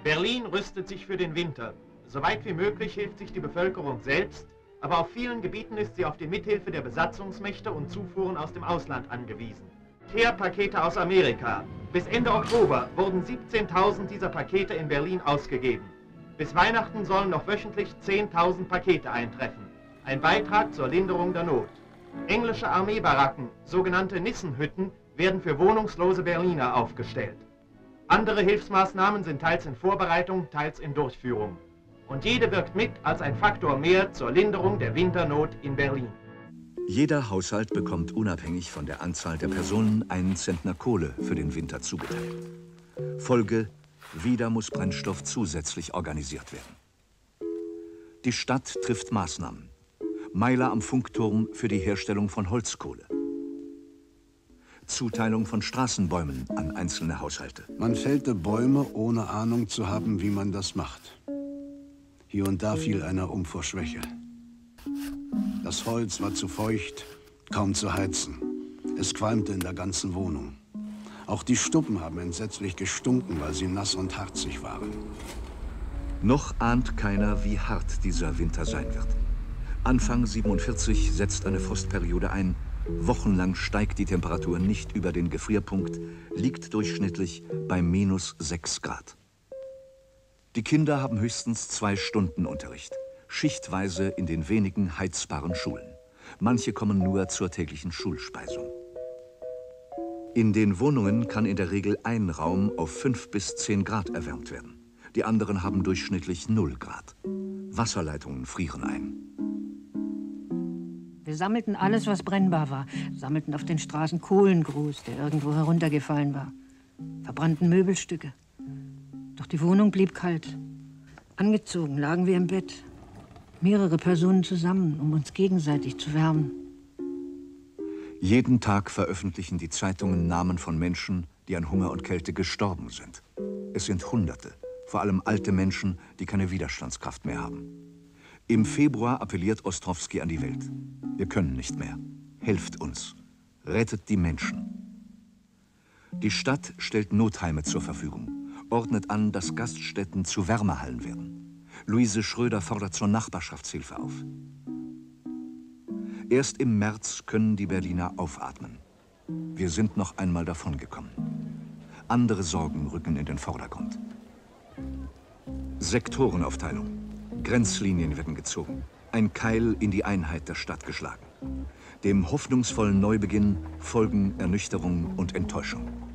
Berlin rüstet sich für den Winter. Soweit wie möglich hilft sich die Bevölkerung selbst, aber auf vielen Gebieten ist sie auf die Mithilfe der Besatzungsmächte und Zufuhren aus dem Ausland angewiesen. Care-Pakete aus Amerika. Bis Ende Oktober wurden 17.000 dieser Pakete in Berlin ausgegeben. Bis Weihnachten sollen noch wöchentlich 10.000 Pakete eintreffen. Ein Beitrag zur Linderung der Not. Englische Armeebaracken, sogenannte Nissenhütten, werden für wohnungslose Berliner aufgestellt. Andere Hilfsmaßnahmen sind teils in Vorbereitung, teils in Durchführung. Und jede wirkt mit als ein Faktor mehr zur Linderung der Winternot in Berlin. Jeder Haushalt bekommt unabhängig von der Anzahl der Personen einen Zentner Kohle für den Winter zugeteilt. Folge: wieder muss Brennstoff zusätzlich organisiert werden. Die Stadt trifft Maßnahmen. Meiler am Funkturm für die Herstellung von Holzkohle. Zuteilung von Straßenbäumen an einzelne Haushalte. Man fällte Bäume, ohne Ahnung zu haben, wie man das macht. Hier und da fiel einer um vor Schwäche. Das Holz war zu feucht, kaum zu heizen. Es qualmte in der ganzen Wohnung. Auch die Stuppen haben entsetzlich gestunken, weil sie nass und harzig waren. Noch ahnt keiner, wie hart dieser Winter sein wird. Anfang 47 setzt eine Frostperiode ein. Wochenlang steigt die Temperatur nicht über den Gefrierpunkt, liegt durchschnittlich bei -6 Grad. Die Kinder haben höchstens 2 Stunden Unterricht, schichtweise in den wenigen heizbaren Schulen. Manche kommen nur zur täglichen Schulspeisung. In den Wohnungen kann in der Regel ein Raum auf 5 bis 10 Grad erwärmt werden. Die anderen haben durchschnittlich 0 Grad. Wasserleitungen frieren ein. Wir sammelten alles, was brennbar war. Sammelten auf den Straßen Kohlengrus, der irgendwo heruntergefallen war. Verbrannten Möbelstücke. Doch die Wohnung blieb kalt. Angezogen lagen wir im Bett. Mehrere Personen zusammen, um uns gegenseitig zu wärmen. Jeden Tag veröffentlichen die Zeitungen Namen von Menschen, die an Hunger und Kälte gestorben sind. Es sind Hunderte, vor allem alte Menschen, die keine Widerstandskraft mehr haben. Im Februar appelliert Ostrowski an die Welt. Wir können nicht mehr. Helft uns. Rettet die Menschen. Die Stadt stellt Notheime zur Verfügung, ordnet an, dass Gaststätten zu Wärmehallen werden. Luise Schröder fordert zur Nachbarschaftshilfe auf. Erst im März können die Berliner aufatmen. Wir sind noch einmal davongekommen. Andere Sorgen rücken in den Vordergrund. Sektorenaufteilung. Grenzlinien werden gezogen. Ein Keil in die Einheit der Stadt geschlagen. Dem hoffnungsvollen Neubeginn folgen Ernüchterung und Enttäuschung.